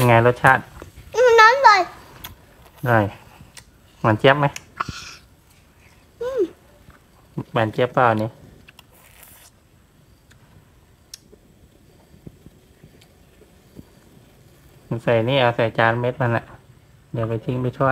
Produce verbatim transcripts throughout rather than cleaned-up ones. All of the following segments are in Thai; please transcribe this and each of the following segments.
ไงรสชาติน้ำเลยได้หวานเจี๊ยบไหมหวานเจี๊ยบเปล่านี่ใส่นี่เอาใส่จานเม็ดมันแหละเดี๋ยวไปทิ้งไปทั่ว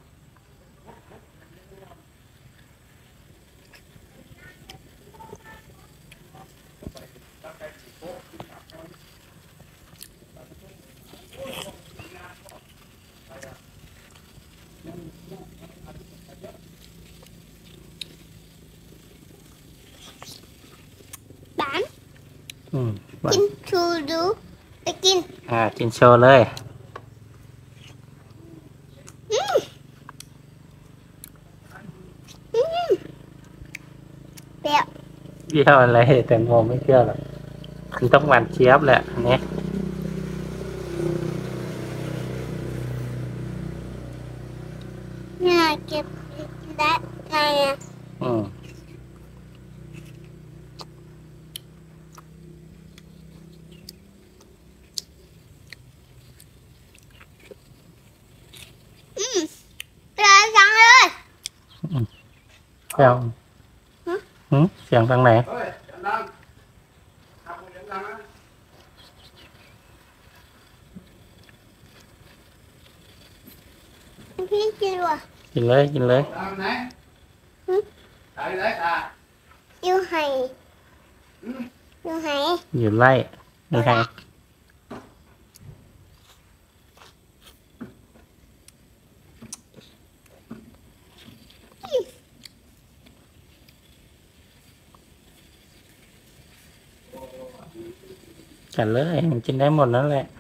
บ้านอืมกินชูดูไปกินอ่ากินโชว์เลยเปรี้ยวเปรี้ยวอะไรแต่โมไม่เปรี้ยวหรอกคือต้องหวานเจี๊ยบแหละอันนี้เนี่ยเก็บได้ไงอ่ะอืมอืมเปรี้ยวจังเลยเปรี้ยวหืมเสียงทางไหนพี่กินว่ะกินเลยกินเลยอยู่ไหอยู่ไหอยู่ไล่ไม่ใช่กันเลยมันกินได้หมดนั่นแหละ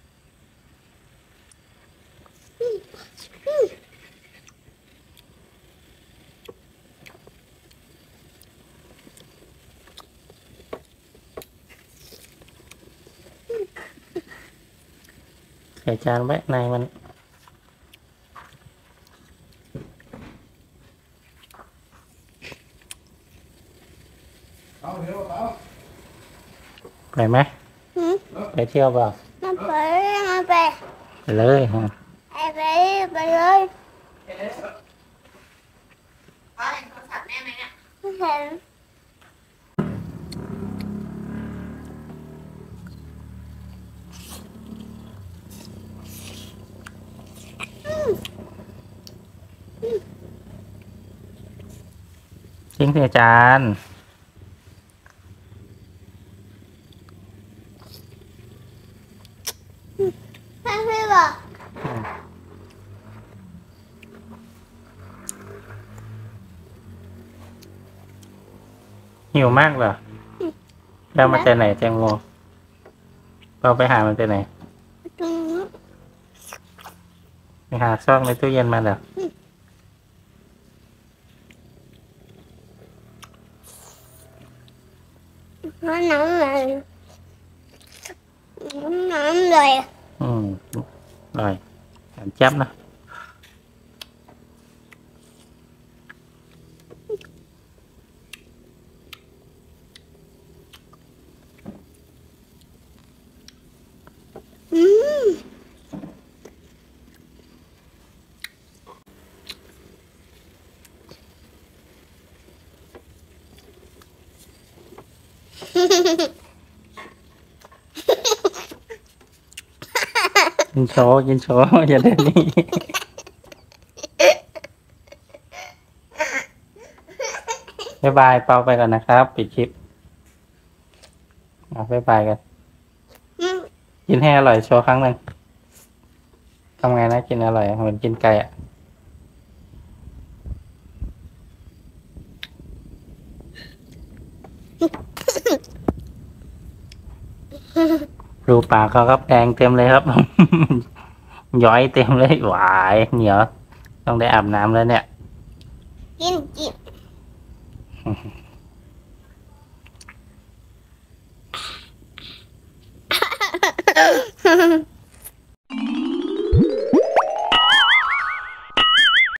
ใส่จานไว้ในมันไปไหมไปเที่ยวเปล่ามาไปมาไปไปเลยฮะไปไปไปเลยพ่อเห็นโทรศัพท์แม่ไหมเนี่ยเห็นทิ้งใส่จานแม่พี่บอกหิวมากเหรอเรามาจากไหนแตงโมเราไปหามันจากไหนตรงนี้ไปหาซอกในตู้เย็นมาเหรอน้ำน้ำเลยน้ำน้ำเลยอืมอร่อยหวานเจี๊ยบนะอืมกินโชว์กินโชว์อย่าเล่นนี่บ๊ายบายเปาไปก่อนนะครับปิดคลิปอ่ะบ๊ายบายกันกินให้อร่อยโชว์ครั้งหนึ่งทำไงนะกินอร่อยเหมือนกินไก่อ่ะรูปากเขาครับแดงเต็มเลยครับ ย้อยเต็มเลยหวายเหนียวต้องได้อาบน้ำแล้วเนี่ยกินกิน